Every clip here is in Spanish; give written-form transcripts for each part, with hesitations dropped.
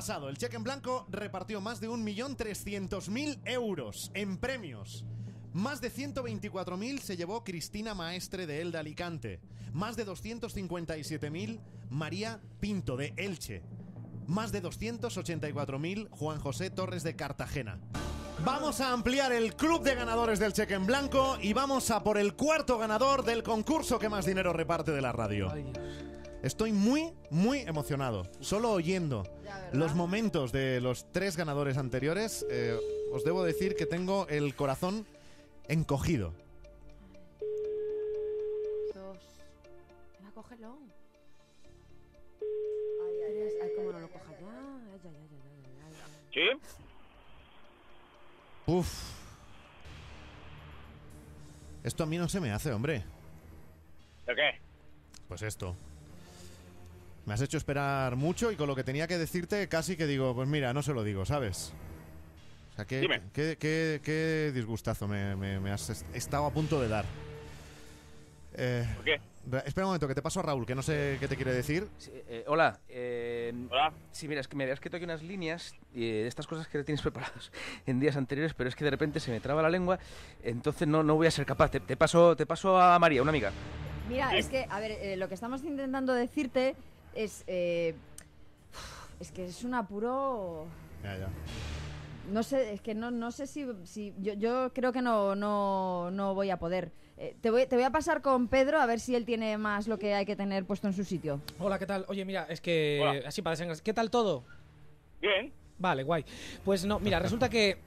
pasado, el Cheque en Blanco repartió más de 1.300.000 euros en premios. Más de 124.000 se llevó Cristina Maestre de Elda, Alicante. Más de 257.000 María Pinto de Elche. Más de 284.000 Juan José Torres de Cartagena. Vamos a ampliar el club de ganadores del Cheque en Blanco y vamos a por el cuarto ganador del concurso que más dinero reparte de la radio. Ay, Dios. Estoy muy, muy emocionado. Solo oyendo los momentos de los 3 ganadores anteriores, os debo decir que tengo el corazón encogido. 2. Venga, cógelo. Ay, cómo no lo coja ya. ¿Sí? Uf. Esto a mí no se me hace, hombre. ¿De qué? Pues esto. Me has hecho esperar mucho y con lo que tenía que decirte casi que digo, pues mira, no se lo digo, ¿sabes? O sea, Dime. qué disgustazo me has estado a punto de dar. ¿Por qué? Espera un momento, que te paso a Raúl, que no sé qué te quiere decir. Sí, hola. Hola. Sí, mira, es que me había escrito aquí unas líneas de estas cosas que tienes preparadas en días anteriores, pero es que de repente se me traba la lengua, entonces no voy a ser capaz. Te paso a María, una amiga. Mira, es que, a ver, lo que estamos intentando decirte es que es un apuro. Ya. No sé, es que no sé si yo creo que no voy a poder. Te voy a pasar con Pedro a ver si él tiene más lo que hay que tener puesto en su sitio. Hola, ¿qué tal? Oye, mira, es que Hola. así para desengrasar. ¿Qué tal todo? Bien. Vale, guay. Pues no, mira, resulta que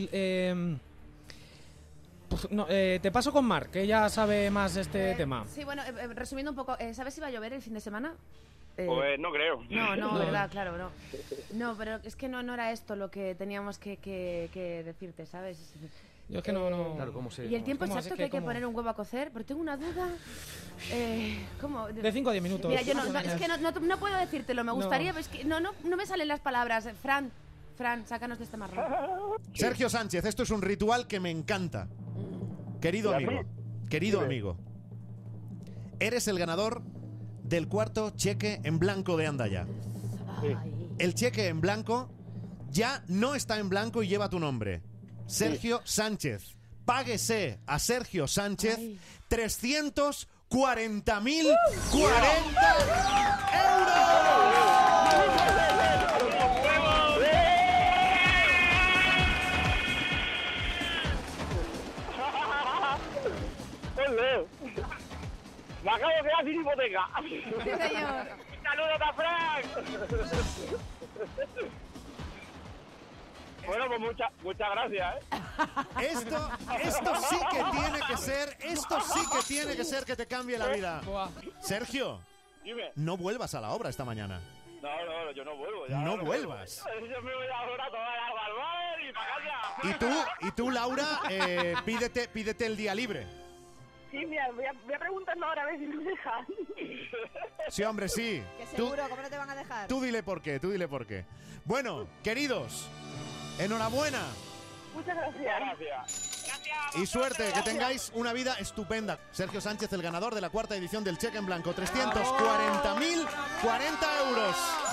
te paso con Marc, que ella sabe más de este tema. Sí, bueno, resumiendo un poco, ¿sabes si va a llover el fin de semana? Pues no creo. No, verdad, claro, no. No, pero es que no era esto lo que teníamos que decirte, ¿sabes? Yo es que no... Claro, ¿cómo se...? ¿Y el tiempo ¿Cómo? exacto Es que hay que ¿cómo? poner un huevo a cocer? Porque tengo una duda. ¿Cómo? De 5 a 10 minutos. Mira, yo más o es que menos. no puedo decírtelo, me gustaría, No. pero es que no me salen las palabras. Fran, sácanos de este marrón. Sergio Sánchez, esto es un ritual que me encanta. Querido amigo, eres el ganador del cuarto cheque en blanco de Andaya. Ay. El cheque en blanco ya no está en blanco y lleva tu nombre. Sergio Sánchez. Páguese a Sergio Sánchez Ay. 340.040 ¡Ole! Me acabo de quedar sin hipoteca. Sí, señor. ¡Saludos a Frank! Bueno, pues muchas gracias, Esto sí que tiene que ser que te cambie la vida. Buah. Sergio, Dime. no vuelvas a la obra esta mañana. No, yo no vuelvo. Ya No vuelvas. Yo me voy ahora a tomar algo al bar y para casa. Y tú, Laura, pídete el día libre. Sí, mira, voy a preguntarlo ahora a ver si me dejan. Sí, hombre, sí. Que seguro, ¿cómo no te van a dejar? Tú dile por qué. Bueno, queridos, enhorabuena Muchas gracias. Gracias. y suerte, que tengáis una vida estupenda. Sergio Sánchez, el ganador de la cuarta edición del Cheque en Blanco, 340.040 euros.